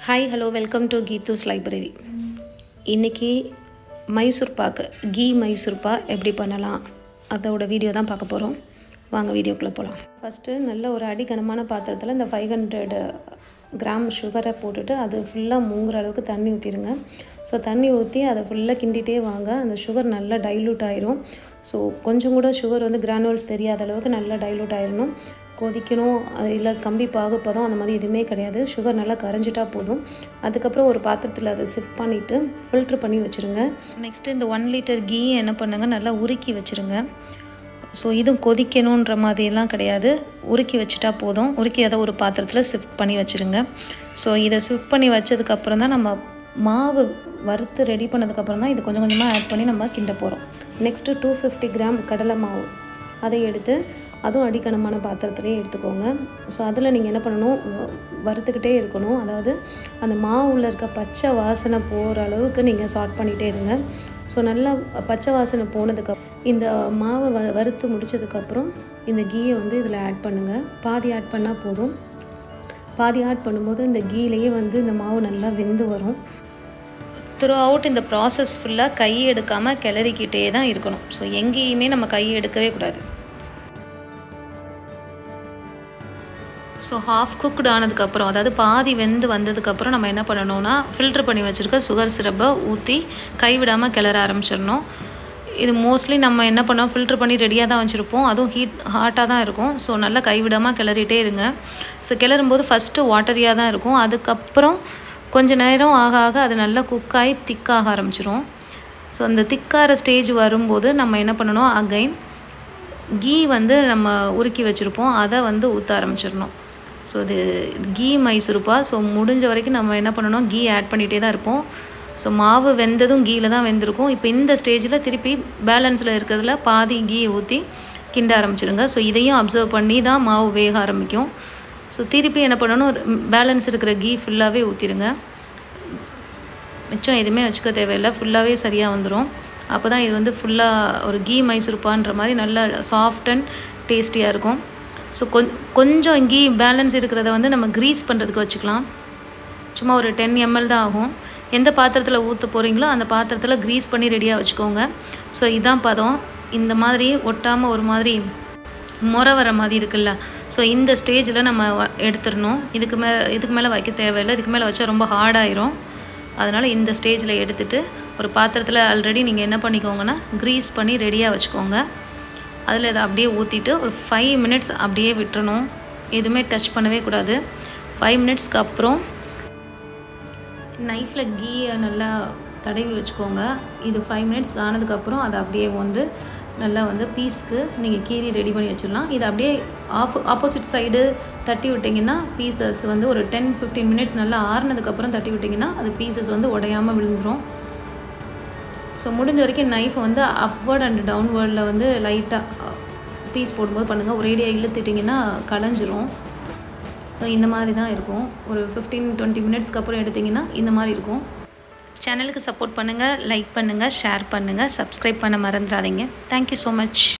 Hi hello welcome to கீதூஸ் library. இன்றைக்கி மைசூர் பாக்கு மைசூர் பா எப்படி பண்ணலாம் அதோட வீடியோ தான் பார்க்க போகிறோம். வாங்க வீடியோக்குள்ளே போகலாம். ஃபஸ்ட்டு நல்ல ஒரு அடிகனமான பாத்திரத்தில் இந்த 500 கிராம் சுகரை போட்டுட்டு அது ஃபுல்லாக மூங்குற அளவுக்கு தண்ணி ஊற்றிடுங்க. ஸோ தண்ணி ஊற்றி அதை ஃபுல்லாக கிண்டிகிட்டே வாங்க. அந்த சுகர் நல்லா டைல்யூட் ஆயிரும். ஸோ கொஞ்சம் கூட சுகர் வந்து கிரானுவல்ஸ் தெரியாத அளவுக்கு நல்லா டைல்யூட் ஆயிடணும். கொதிக்கணும் இல்லை கம்பி பாகுப்பதம் அந்த மாதிரி எதுவுமே கிடையாது. சுகர் நல்லா கரைஞ்சிட்டா போதும். அதுக்கப்புறம் ஒரு பாத்திரத்தில் அதை ஷிஃப்ட் பண்ணிவிட்டு ஃபில்ட்ரு பண்ணி வச்சுருங்க. நெக்ஸ்ட்டு இந்த 1 லிட்டர் கீ என்ன பண்ணுங்க, நல்லா உருக்கி வச்சுருங்க. ஸோ இதுவும் கொதிக்கணுன்ற மாதிரிலாம் கிடையாது, உருக்கி வச்சுட்டா போதும். உருக்கி அதை ஒரு பாத்திரத்தில் ஷிஃப்ட் பண்ணி வச்சுருங்க. ஸோ இதை ஷிஃப்ட் பண்ணி வச்சதுக்கப்புறம் தான் நம்ம மாவு வறுத்து ரெடி பண்ணதுக்கப்புறம் தான் இது கொஞ்சம் கொஞ்சமாக ஆட் பண்ணி நம்ம கிண்ட போகிறோம். நெக்ஸ்ட்டு 250 கிராம் கடலை மாவு அதை எடுத்து அதுவும் அடிக்கனமான பாத்திரத்துலேயே எடுத்துக்கோங்க. ஸோ அதில் நீங்கள் என்ன பண்ணணும், வறுத்துக்கிட்டே இருக்கணும். அதாவது அந்த மாவில் இருக்க பச்சை வாசனை போகிற அளவுக்கு நீங்கள் சார்ட் பண்ணிகிட்டே இருங்க. ஸோ நல்லா பச்சை வாசனை போனதுக்கப்புறம் இந்த மாவை வறுத்து முடித்ததுக்கப்புறம் இந்த கீயை வந்து இதில் ஆட் பண்ணுங்கள். பாதி ஆட் பண்ணால் போதும். பாதி ஆட் பண்ணும்போது இந்த கீலேயே வந்து இந்த மாவு நல்லா வெந்து வரும். த்ரூ அவுட் இந்த ப்ராசஸ் ஃபுல்லாக கை எடுக்காமல் கிளறிக்கிட்டே தான் இருக்கணும். ஸோ எங்கேயுமே நம்ம கை எடுக்கவே கூடாது. ஸோ ஹாஃப் குக்டு ஆனதுக்கப்புறம், அதாவது பாதி வெந்து வந்ததுக்கப்புறம் நம்ம என்ன பண்ணணும்னா, ஃபில்ட்ரு பண்ணி வச்சுருக்க சுகர் சிரப்பை ஊற்றி கைவிடாமல் கிளற ஆரம்பிச்சிடணும். இது மோஸ்ட்லி நம்ம என்ன பண்ணோம், ஃபில்ட்ரு பண்ணி ரெடியாக தான் வச்சுருப்போம். அதுவும் ஹாட்டாக தான் இருக்கும். ஸோ நல்லா கைவிடாமல் கிளறிட்டே இருங்க. ஸோ கிளறும்போது ஃபஸ்ட்டு வாட்டரியாக தான் இருக்கும். அதுக்கப்புறம் கொஞ்சம் நேரம் ஆக ஆக அது நல்லா குக்காகி திக்காக ஆரம்பிச்சிரும். ஸோ அந்த திக்காகிற ஸ்டேஜ் வரும்போது நம்ம என்ன பண்ணணும், அகைன் கீ வந்து நம்ம உருக்கி வச்சுருப்போம், அதை வந்து ஊற்ற ஆரம்பிச்சிடணும். ஸோ இது கீ மைசூர்பா. ஸோ முடிஞ்ச வரைக்கும் நம்ம என்ன பண்ணணும், கீ ஆட் பண்ணிகிட்டே தான் இருப்போம். ஸோ மாவு வெந்ததும் கீயில் தான் வெந்திருக்கும். இப்போ இந்த ஸ்டேஜில் திருப்பி பேலன்ஸில் இருக்கிறதுல பாதி கீயை ஊற்றி கிண்ட ஆரம்பிச்சிடுங்க. ஸோ இதையும் அப்சர்வ் பண்ணி தான் மாவு வேக ஆரம்பிக்கும். ஸோ திருப்பி என்ன பண்ணணும், பேலன்ஸ் இருக்கிற கீ ஃபுல்லாகவே ஊற்றிடுங்க. மிச்சம் எதுவுமே வச்சுக்க தேவையில்லை, ஃபுல்லாகவே சரியாக வந்துடும். அப்போ தான் இது வந்து ஃபுல்லாக ஒரு கீ மைசூர்பான்ற மாதிரி நல்லா சாஃப்ட் அண்ட் டேஸ்டியாக இருக்கும். ஸோ கொஞ்சம் கீ பேலன்ஸ் இருக்கிறத வந்து நம்ம க்ரீஸ் பண்ணுறதுக்கு வச்சுக்கலாம். சும்மா ஒரு 10 ml தான் ஆகும். எந்த பாத்திரத்தில் ஊற்ற போகிறீங்களோ அந்த பாத்திரத்தில் க்ரீஸ் பண்ணி ரெடியாக வச்சுக்கோங்க. ஸோ இதான் பதம். இந்த மாதிரி ஒட்டாமல் ஒரு மாதிரி முறை வர மாதிரி இருக்குல்ல, ஸோ இந்த ஸ்டேஜில் நம்ம எடுத்துடணும். இதுக்கு மேலே வைக்க தேவையில்லை. இதுக்கு மேலே வச்சா ரொம்ப ஹார்டாயிரும். அதனால் இந்த ஸ்டேஜில் எடுத்துகிட்டு ஒரு பாத்திரத்தில் ஆல்ரெடி நீங்கள் என்ன பண்ணிக்கோங்கன்னா க்ரீஸ் பண்ணி ரெடியாக வச்சுக்கோங்க. அதில் இதை அப்படியே ஊற்றிட்டு ஒரு 5 மினிட்ஸ் அப்படியே விட்டுறணும். எதுவுமே டச் பண்ணவே கூடாது. 5 மினிட்ஸ்க்கு அப்புறம் நைஃப்பில் கீயை நல்லா தடவி வச்சுக்கோங்க. இது 5 மினிட்ஸ் ஆனதுக்கப்புறம் அதை அப்படியே வந்து நல்லா வந்து பீஸ்க்கு நீங்கள் கீரி ரெடி பண்ணி வச்சிடலாம். இதை அப்படியே ஆப்போசிட் சைடு தட்டி விட்டிங்கன்னா பீசஸ் வந்து ஒரு 10-15 மினிட்ஸ் நல்லா ஆறுனதுக்கப்புறம் தட்டி விட்டிங்கன்னா அது பீசஸ் வந்து உடையாமல் விழுந்துடும். ஸோ முடிஞ்ச வரைக்கும் நைஃப் வந்து அப்வர்ட் அண்ட் டவுன்வர்டில் வந்து லைட்டாக பீஸ் போடும்போது பண்ணுங்கள். ஒரேடியாக இழுத்துட்டிங்கன்னா கலைஞ்சிரும். ஸோ இந்த மாதிரி தான் இருக்கும். ஒரு 15-20 மினிட்ஸ்க்கு அப்புறம் எடுத்திங்கன்னா இந்த மாதிரி இருக்கும். சேனலுக்கு சப்போர்ட் பண்ணுங்கள், லைக் பண்ணுங்கள், ஷேர் பண்ணுங்கள், சப்ஸ்கிரைப் பண்ண மறந்துடாதீங்க. Thank you so much.